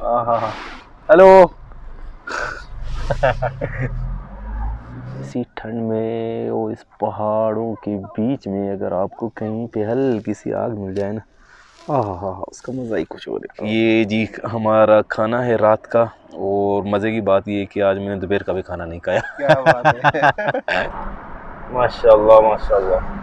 हाँ, हेलो। इसी ठंड में और इस पहाड़ों के बीच में अगर आपको कहीं पे हल्की सी आग मिल जाए ना, हाँ, उसका मज़ा ही कुछ और है। ये जी हमारा खाना है रात का, और मज़े की बात ये है कि आज मैंने दोपहर का भी खाना नहीं खाया। क्या बात है। माशाल्लाह माशाल्लाह।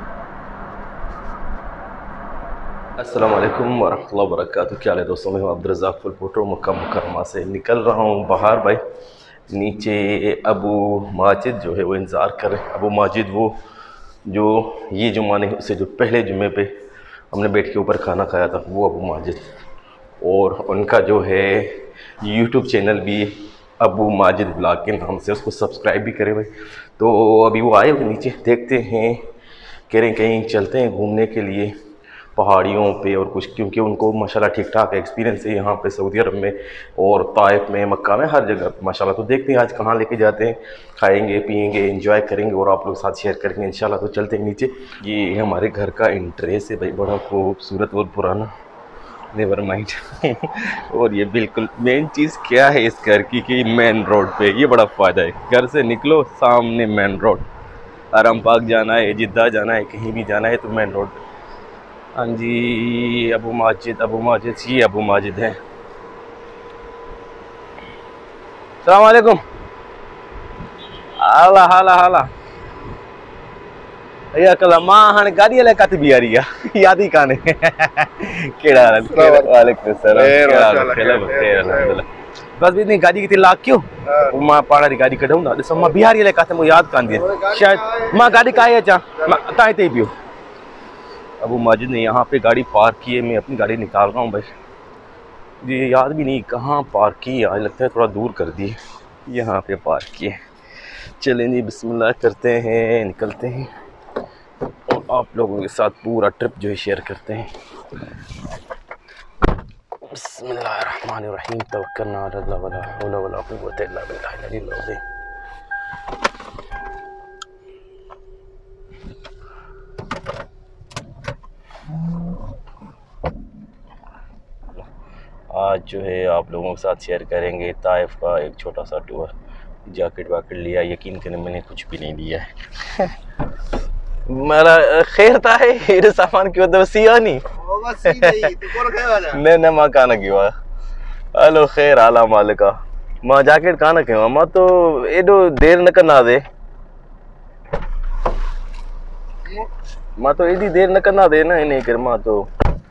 अस्सलाम वालेकुम वरहमतुल्लाहि वबरकातुहू। क्या हाल है दोस्तों, मैं Abdul Razzaq full photo Makkah Mukarramah से निकल रहा हूँ बाहर भाई। नीचे अबू माजिद जो है वो इंतज़ार कर रहे हैं। अबू माजिद वो जो ये जुम्मा नहीं, उससे जो पहले जुम्मे पे हमने बैठ के ऊपर खाना खाया था, वो अबू माजिद। और उनका जो है यूट्यूब चैनल भी अबू माजिद ब्लॉग के नाम से, उसको सब्सक्राइब भी करें भाई। तो अभी वो आए हुए नीचे, देखते हैं, कह रहे हैं कहीं चलते हैं घूमने के लिए पहाड़ियों पे और कुछ, क्योंकि उनको माशाल्लाह ठीक ठाक एक्सपीरियंस है यहाँ पे सऊदी अरब में और ताइफ में, मक्का में, हर जगह माशाल्लाह। तो देखते हैं आज कहाँ लेके जाते हैं, खाएंगे पिएंगे एंजॉय करेंगे और आप लोग साथ शेयर करेंगे इंशाल्लाह। तो चलते हैं नीचे। ये हमारे घर का इंट्रेस है भाई, बड़ा खूबसूरत और पुराना, नेवर माइंड। और ये बिल्कुल मेन चीज़ क्या है इस घर की कि मेन रोड पे, ये बड़ा फ़ायदा है। घर से निकलो सामने मेन रोड, हरम पाक जाना है, जिद्दा जाना है, कहीं भी जाना है तो मेन रोड। हाँ जी, अबू माजिद ये अबू माजिद है। अस्सलाम वालेकुम। हाला हाला हाला या कल मां हाणे गाड़ी हलाए काथे बीहारी आहे, याद ही कान्हे। कहिड़ा हाल आहिनि? वालेकुम सलाम। कहिड़ा हाल आहिनि? ख़ैर अल्हम्दुलिल्लाह। बस इतनी गाड़ी किथे लॉक कयो, मां पाण वारी गाड़ी कढूं था। ॾिसो मां बीहारी हलाए काथे मूंखे यादि कान थी, शायद मां गाड़ी काहे अचां, मां तव्हां हिते ही बीहो। अबू माजिद ने यहाँ पे गाड़ी पार्क की है, मैं अपनी गाड़ी निकाल रहा हूँ भाई। ये याद भी नहीं कहाँ पार्क की, आज लगता है थोड़ा दूर कर दी, यहाँ पे पार्क की है। चलें जी बिस्मिल्लाह करते हैं, निकलते हैं और आप लोगों के साथ पूरा ट्रिप जो है शेयर करते हैं। बिस्मिल्लाहिर्रहमानिर्रहीम, तवक्कलना अल्लाह वला हौला वला कुव्वता इल्ला बिल्लाहिल अलील अज़ीम। आज जो है आप लोगों के साथ शेयर करेंगे ताइफ का एक छोटा सा टूर। जैकेट वैकेट लिया, यकीन करें मैंने कुछ भी नहीं लिया है। मेरा खैर था है ये सामान क्यों तो सिया नहीं न मां कान कयो आहे। हलो खैर आला मालिका, मां जैकेट कान कयो आहे, मां तो एॾो देर न कंदासीं, मां तो एॾी देर न कंदासीं न, इन करे मां तो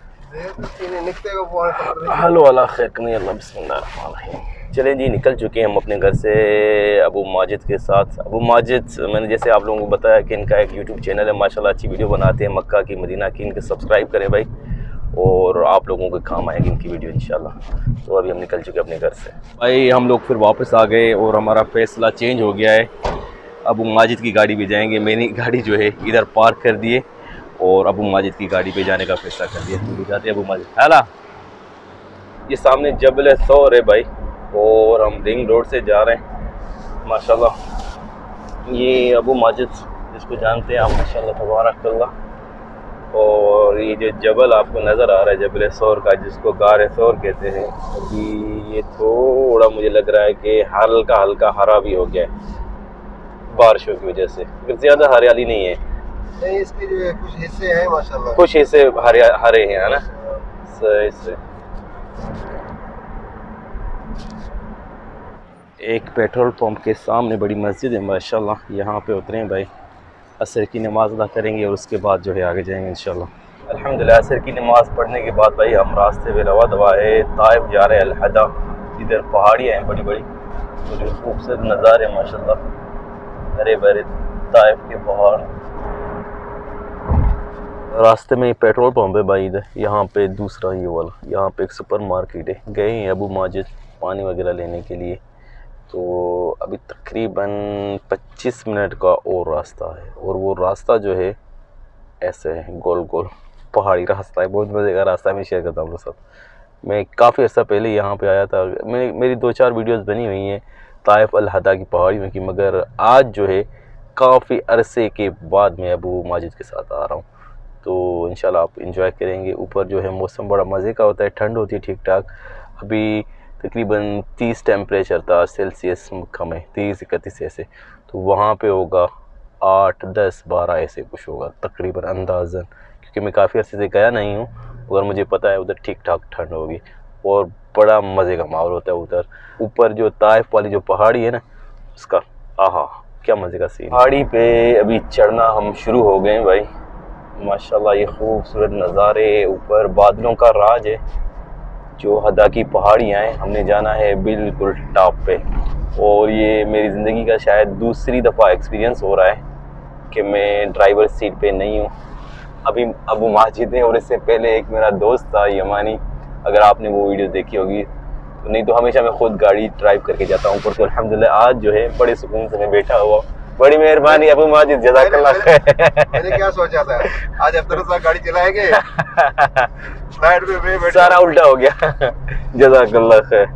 हलो अल्लाह खैर करें, अल्लाह बिस्मिल्लाह। चलें जी निकल चुके हैं हम अपने घर से अबू माजिद के साथ। अबू माजिद मैंने जैसे आप लोगों को बताया कि इनका एक यूट्यूब चैनल है, माशाल्लाह अच्छी वीडियो बनाते हैं मक्का की मदीना की। इनके सब्सक्राइब करें भाई और आप लोगों के काम आएगी इनकी वीडियो इंशाल्लाह। तो अभी हम निकल चुके हैं अपने घर से भाई, हम लोग फिर वापस आ गए और हमारा फैसला चेंज हो गया है। अबू माजिद की गाड़ी पे जाएंगे, मैंने गाड़ी जो है इधर पार्क कर दिए और अबू माजिद की गाड़ी पे जाने का फैसला कर दिया। तो जाते हैं अबू माजिद। हाला ये सामने जबल सौर है भाई और हम रिंग रोड से जा रहे हैं माशाल्लाह। ये अबू माजिद जिसको जानते हैं आप माशाल्लाह तबारकल्लाह। और ये जो जबल आपको नज़र आ रहा है जबल सौर का, जिसको गार सौर कहते हैं, अभी ये थोड़ा मुझे लग रहा है कि हल्का हल्का हरा भी हो गया है बारिशों की वजह से, ज़्यादा हरियाली नहीं है। नहीं, इसके जो है कुछ हिस्से हैं माशाल्लाह, कुछ हिस्से हरे हैं, है ना। सही से एक पेट्रोल पंप के सामने बड़ी मस्जिद है माशाल्लाह, यहाँ पे उतरे भाई, असर की नमाज़ अदा करेंगे और उसके बाद जो है आगे जाएंगे इंशाल्लाह। अल्हम्दुलिल्लाह असर की नमाज़ पढ़ने के बाद भाई हम रास्ते में रवा दवा है ताइफ जा रहे हैं अल-हदा। इधर पहाड़ियाँ हैं बड़ी बड़ी और जो खूबसूरत नज़ारे माशाल्लाह, हरे भरे ताइफ के पहाड़। रास्ते में पेट्रोल पंप है भाई इधर, यहाँ पे दूसरा ये वाला, यहाँ पे एक सुपर मार्केट है। गए हैं अबू माजिद पानी वगैरह लेने के लिए। तो अभी तकरीबन 25 मिनट का और रास्ता है और वो रास्ता जो है ऐसे है गोल गोल पहाड़ी रास्ता है, बहुत मज़े का रास्ता है। मैं शेयर करता हूँ लोग साथ। मैं काफ़ी अर्सा पहले यहाँ पे आया था, मेरी 2-4 वीडियोस बनी हुई हैं ताइफ अल-हदा की पहाड़ियों की, मगर आज जो है काफ़ी अरसे के बाद मैं अबू माजिद के साथ आ रहा हूँ। तो इंशाल्लाह आप इंजॉय करेंगे। ऊपर जो है मौसम बड़ा मज़े का होता है, ठंड होती है ठीक ठाक। अभी तकरीबन 30 टेम्परेचर था सेल्सियस मक्का में, 30-31 ऐसे। तो वहाँ पे होगा 8, 10, 12 ऐसे कुछ होगा तकरीबन अंदाज़न, क्योंकि मैं काफ़ी अर्से से गया नहीं हूँ, मगर मुझे पता है उधर ठीक ठाक ठंड होगी और बड़ा मज़े का माहौल होता है उधर। ऊपर जो ताइफ वाली जो पहाड़ी है ना, उसका आहा क्या मज़े का सीन। पहाड़ी पे अभी चढ़ना हम शुरू हो गए भाई, माशाल्लाह ये खूबसूरत नज़ारे, ऊपर बादलों का राज है। जो हदा की पहाड़ियाँ हैं, हमने जाना है बिल्कुल टॉप पे। और ये मेरी ज़िंदगी का शायद दूसरी दफ़ा एक्सपीरियंस हो रहा है कि मैं ड्राइवर सीट पे नहीं हूँ। अभी अबू माजिद है और इससे पहले एक मेरा दोस्त था यमानी, अगर आपने वो वीडियो देखी होगी तो। नहीं तो हमेशा मैं खुद गाड़ी ड्राइव करके जाता हूँ ऊपर। तो अल्हम्दुलिल्लाह आज जो है बड़े सुकून से मैं बैठा हुआ। बड़ी मेहरबानी अबू माजिद, जज़ाकल्लाह खैर। मैंने क्या सोचा था आज अब्दुल रज़ाक गाड़ी चलाएंगे, फ्लाइट में मैं बैठा, सारा उल्टा हो गया। जज़ाकल्लाह खैर।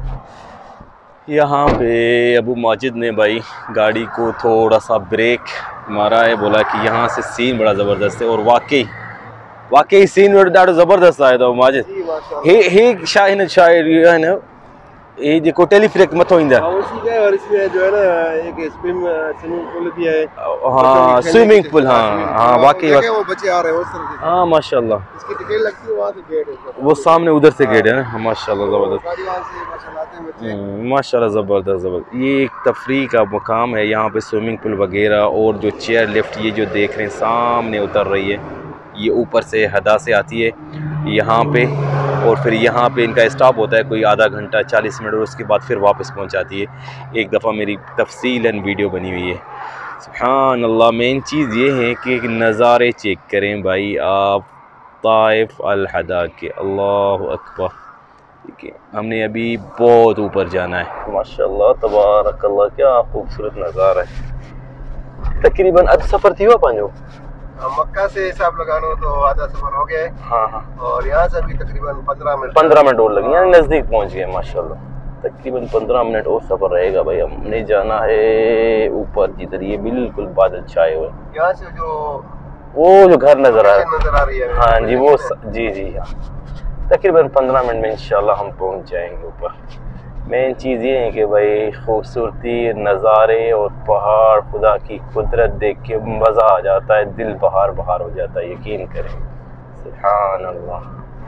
यहाँ पे अबू माजिद ने भाई गाड़ी को थोड़ा सा ब्रेक मारा है, बोला कि यहाँ से सीन बड़ा ज़बरदस्त है। और वाकई सीन ॾाढो ज़बरदस्त आया था माजिद। हे शायर है ना, ये जो टेलीफ्रिक मथो ईंदा है, उसी का। और इसमें जो है ना एक स्विमिंग पूल भी है। हाँ स्विमिंग पूल, हाँ वाकई वो बच्चे आ रहे हैं उस तरफ से। हाँ माशाल्लाह, इसकी टिकट लगती है, वहाँ से गेट है, वो सामने उधर से गेट है ना। माशाल्लाह ज़बरदस्त, गाड़ी वहाँ से माशाल्लाह आते हैं बच्चे। माशाल्लाह ज़बरदस्त। ये एक तफरीह का मकाम है, यहाँ पे स्विमिंग पूल वगैरह और जो चेयर लिफ्ट ये जो देख रहे हैं सामने उतर रही है, ये ऊपर से हदा से आती है यहाँ पे, और फिर यहाँ पे इनका स्टॉप होता है कोई आधा घंटा 40 मिनट, और उसके बाद फिर वापस पहुँचाती है। एक दफ़ा मेरी तफसीलन वीडियो बनी हुई है। सुभान अल्लाह। मेन चीज़ ये है कि नज़ारे चेक करें भाई आप ताइफ अल हदा के, अल्लाह अकबर। ठीक है, हमने अभी बहुत ऊपर जाना है। माशाल्लाह तबारकल्लाह, क्या खूबसूरत नज़ारा है। तकरीबन अब सफ़र थी हुआ पांजो मक्का से हिसाब लगा लो तो आधा सफर हो गया है। हाँ, और यहाँ से भी तकरीबन 15 मिनट और लगे, यानी नज़दीक पहुँच गए माशाल्लाह। तकरीबन 15 मिनट और सफ़र रहेगा भाई। हमने जाना है ऊपर जिधर ये बिल्कुल बादल छाए हुए, यहाँ से वो जो घर नज़र आ रही है। हाँ जी, वो जी हाँ। तकरीबन 15 मिनट में इंशाल्लाह हम पहुँच जाएंगे ऊपर। मेन चीज़ ये है कि भाई खूबसूरती, नज़ारे और पहाड़, खुदा की कुदरत देख के मज़ा आ जाता है, दिल बहार हो जाता है, यकीन करें। सुभान अल्लाह।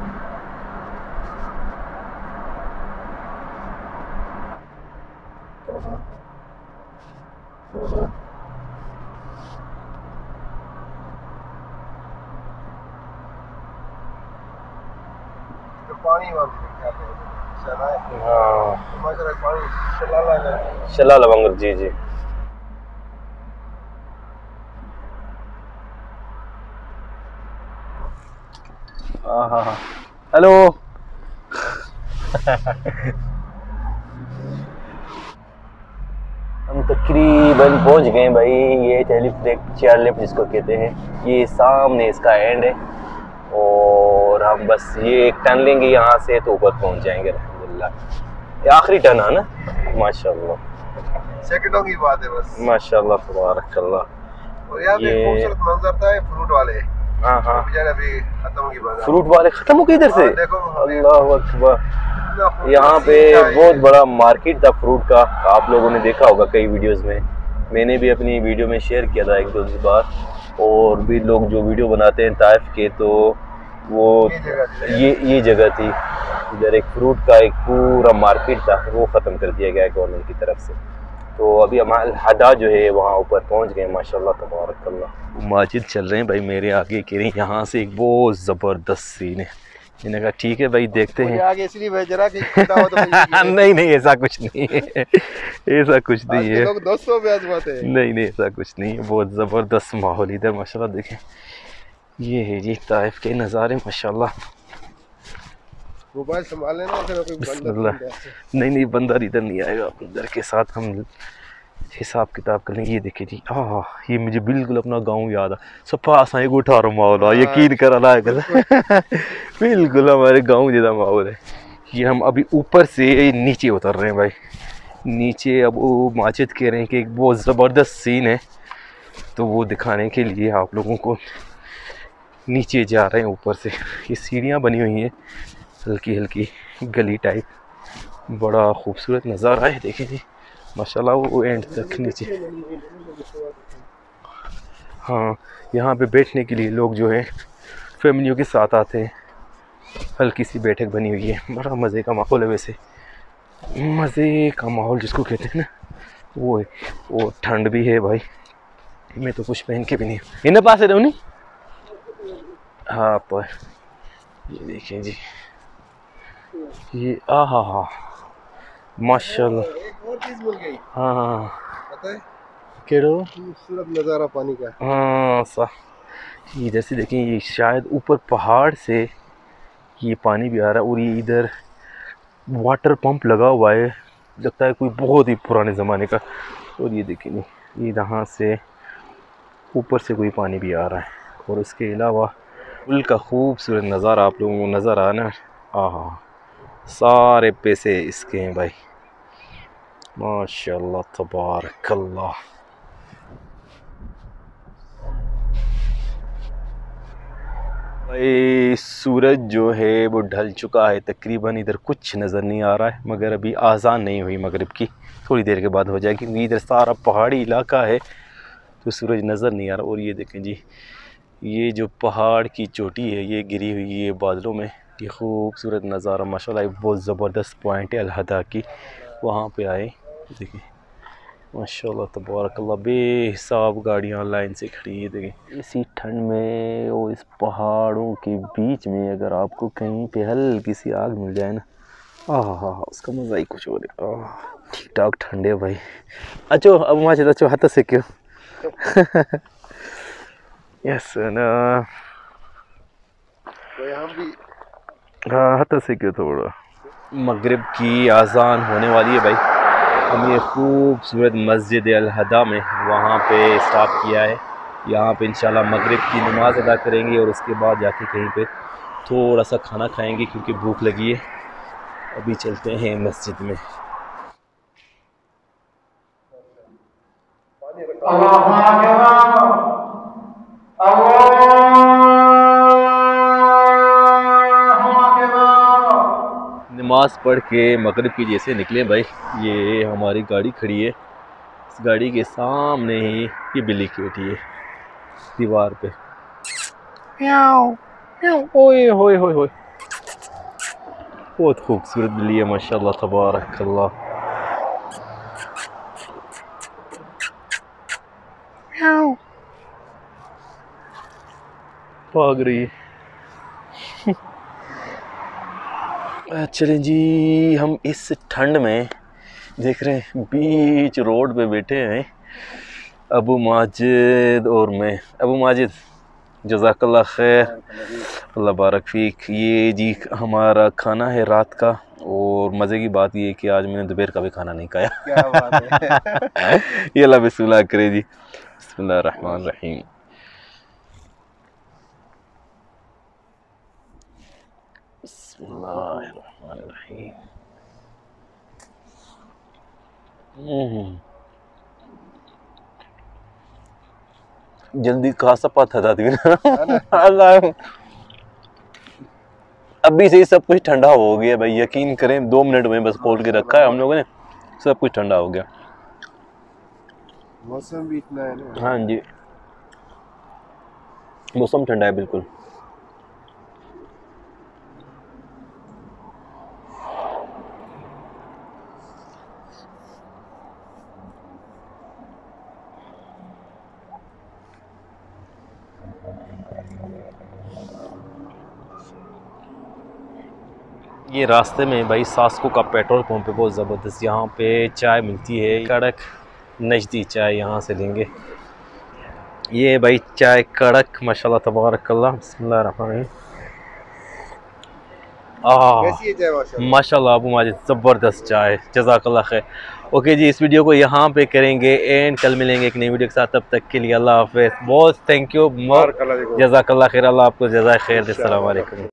तो पानी वहाँ भी हाँ पानी शलाला वांगुर, जी जी। हाँ हेलो। हम तकरीबन पहुंच गए भाई। ये टेलीफ्रिक चेयर लिफ्ट जिसको कहते हैं, ये सामने इसका एंड है, और हम बस ये एक टर्न लेंगे यहाँ से तो ऊपर पहुंच जाएंगे अल्हम्दुलिल्लाह। ये आखिरी टर्न है ना, माशाल्लाह, सेकंडों की बात है बस। माशाल्लाह तबारकल्लाह। और यहाँ पे खूबसूरत मंजर था, फ्रूट वाले। हाँ अभी खत्म की बात, फ्रूट वाले खत्म हो गए इधर से। देखो अल्लाह अकबर। यहाँ पे बहुत बड़ा मार्केट था फ्रूट का, आप लोगों ने देखा होगा कई वीडियोस में, मैंने भी अपनी वीडियो में शेयर किया था 1-2 बार। और भी लोग जो वीडियो बनाते हैं ताइफ के, तो वो ये जगह थी, इधर एक फ्रूट का एक पूरा मार्केट था, वो ख़त्म कर दिया गया गवर्नमेंट की तरफ से। तो अभी हमारे हदा जो है वहाँ ऊपर पहुँच गए माशाल्लाह तबारकल्लाह। माजिद चल रहे हैं भाई मेरे आगे, कह रहे हैं यहाँ से एक बहुत ज़बरदस्त सीन है। मैंने कहा ठीक है भाई देखते हैं आगे, इसलिए जरा कि तो नहीं ऐसा कुछ नहीं है, ऐसा कुछ नहीं है, लोग दोस्तों पे आजमाते हैं। नहीं ऐसा कुछ नहीं है, बहुत ज़बरदस्त माहौल इधर माशाल्लाह। देखें ये है जी ताइफ के नज़ारे माशाल्लाह। मोबाइल संभाल लेना, फिर कोई बंदर नहीं बंदर इधर नहीं आएगा, बंदर के साथ हम हिसाब किताब कर लेंगे। ये देखिए जी, ये मुझे बिल्कुल अपना गांव याद आ, सफा असा एक उठारो माहौल है, यकीन कर रहा है बिल्कुल हमारे गांव जैसा माहौल है। ये हम अभी ऊपर से नीचे उतर रहे हैं भाई, नीचे अब वो माजिद कह रहे हैं कि एक बहुत ज़बरदस्त सीन है, तो वो दिखाने के लिए आप लोगों को नीचे जा रहे हैं ऊपर से। ये सीढ़ियाँ बनी हुई हैं हल्की हल्की गली टाइप, बड़ा खूबसूरत नज़ारा है, देखें जी माशाल्लाह वो एंड तक नीचे। हाँ, यहाँ पे बैठने के लिए लोग जो है फैमिलियों के साथ आते हैं। हल्की सी बैठक बनी हुई है, बड़ा मज़े का माहौल है। वैसे मज़े का माहौल जिसको कहते हैं ना वो है। वो ठंड भी है भाई, मैं तो कुछ पहन के भी नहीं इन पास है नहीं। हाँ तो ये देखें जी, ये हाँ माशाल्लाह। एक और चीज मिल गई। हाँ पता है केड़ो खूबसूरत नज़ारा पानी का। हाँ सा इधर से देखें, ये शायद ऊपर पहाड़ से ये पानी भी आ रहा है और ये इधर वाटर पंप लगा हुआ है, लगता है कोई बहुत ही पुराने ज़माने का। और ये देखें ये यहाँ से ऊपर से कोई पानी भी आ रहा है। और उसके अलावा पुल का खूबसूरत नज़ारा आप लोगों को नज़र आना। हाँ सारे पैसे इसके हैं भाई, माशाल्लाह तबारकल्लाह। भाई सूरज जो है वो ढल चुका है तकरीबन, इधर कुछ नज़र नहीं आ रहा है, मगर अभी आज़ान नहीं हुई मगरिब की, थोड़ी देर के बाद हो जाएगी क्योंकि इधर सारा पहाड़ी इलाका है तो सूरज नज़र नहीं आ रहा। और ये देखें जी, ये जो पहाड़ की चोटी है ये गिरी हुई है बादलों में, ये खूबसूरत नज़ारा माशाल्लाह बहुत ज़बरदस्त पॉइंट है अलहदा की। वहाँ पे आए देखिए माशाल्लाह तबारकल्लाह, बेहिसाब गाड़ियाँ लाइन से खड़ी है। देखें इसी ठंड में और इस पहाड़ों के बीच में अगर आपको कहीं पे हल्की सी आग मिल जाए ना, हाँ उसका मज़ा ही कुछ और है। ठीक ठाक ठंडे भाई। अच्छो अब माचे अच्छो हाथ से क्यों यस ना तो यहाँ भी हाँ हाथ से क्यों थोड़ा। मगरिब की आज़ान होने वाली है भाई, हम ये खूबसूरत मस्जिद अलहदा में वहाँ पे स्टॉप किया है। यहाँ पे इंशाल्लाह मगरिब की नमाज़ अदा करेंगे और उसके बाद जाके कहीं पे थोड़ा सा खाना खाएंगे क्योंकि भूख लगी है। अभी चलते हैं मस्जिद में। नमाज पढ़ के मगरिब की जैसे निकले भाई, ये हमारी गाड़ी खड़ी है, इस गाड़ी के सामने ही ये बिल्ली बैठी है दीवार पे। ओए होए होए होए, बहुत खूबसूरत बिल्ली है माशाल्लाह तबारकल्लाह। भाग रही है। चलें जी, हम इस ठंड में देख रहे हैं बीच रोड पे बैठे हैं अबू माजिद और मैं। अबू माजिद जज़ाकल्लाह खैर, अल्लाह बारक फीक। ये जी हमारा खाना है रात का, और मज़े की बात ये है कि आज मैंने दोपहर का भी खाना नहीं खाया। क्या बात है ये अल्लाह बिस्मिल्लाह करे जी, बिस्मिल्लाह रहमान रहीम। जल्दी खा सपा था दादी अल्लाह। अभी से ही सब कुछ ठंडा हो गया भाई, यकीन करें 2 मिनट में बस खोल के रखा है हम लोगों ने, सब कुछ ठंडा हो गया। मौसम भी इतना है ना। हाँ जी मौसम ठंडा है बिल्कुल। ये रास्ते में भाई सास्को का पेट्रोल पंप है बहुत ज़बरदस्त, यहाँ पे चाय मिलती है कड़क नजदी चाय, यहाँ से लेंगे। ये भाई चाय कड़क माशाल्लाह तबारकल्लाह, बिस्मिल्लाह रहमान रहीम। कैसी है चाय? माशाल्लाह अबू माजिद ज़बरदस्त चाय, जज़ाकल्लाह खैर। ओके जी, इस वीडियो को यहाँ पे करेंगे एंड, कल मिलेंगे एक नई वीडियो के साथ, तब तक के लिए अल्लाह हाफ़िज़। बहुत थैंक यू, जज़ाकल्लाह खैर, अल्लाह आपको जज़ाए खैर दे। अस्सलाम वालेकुम।